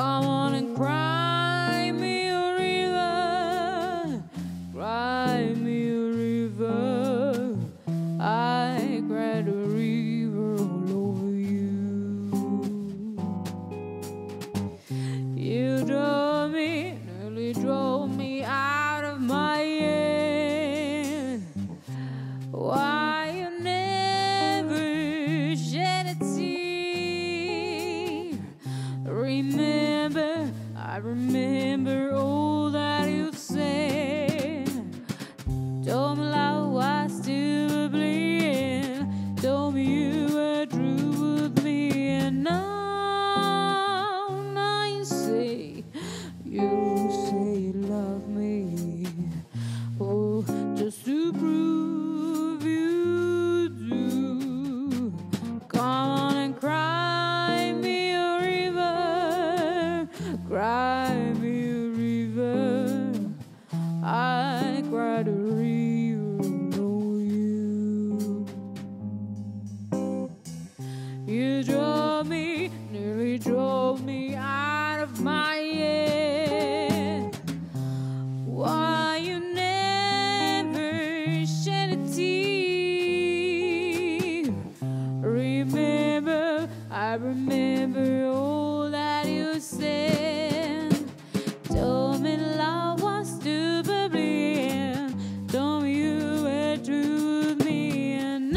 Come on and cry me a river, cry me a river. I cried a river all over you. You drove me, nearly drove me out of my head. Why you never shed a tear? Remember, I remember all that you said. Told me love was still bleeding. Told me you were true with me. And now you say you love me. Oh, just to prove you do. Come on and cry me a river, cry me a river. I cried a river for you. You drove me, nearly drove me out of my head. Why you never shed a tear? Remember, I remember all that you said. Told me love was too bubbly. Told me you were true with me. And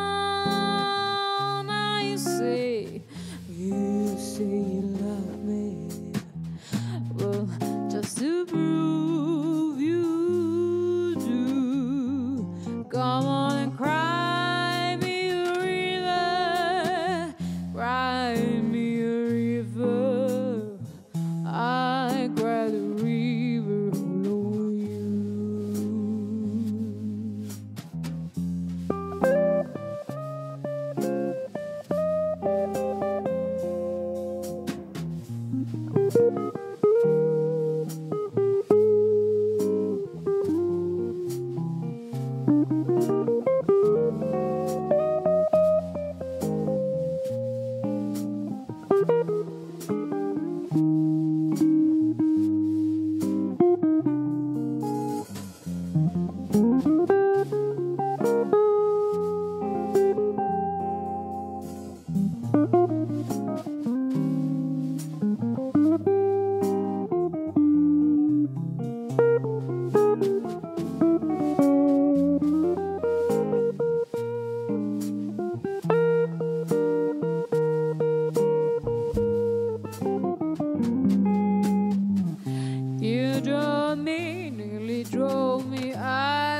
now you say you love me. Well, just to prove you do. Come on and cry me a river, cry me a river. I cried a river all over you. You drove me, nearly drove me out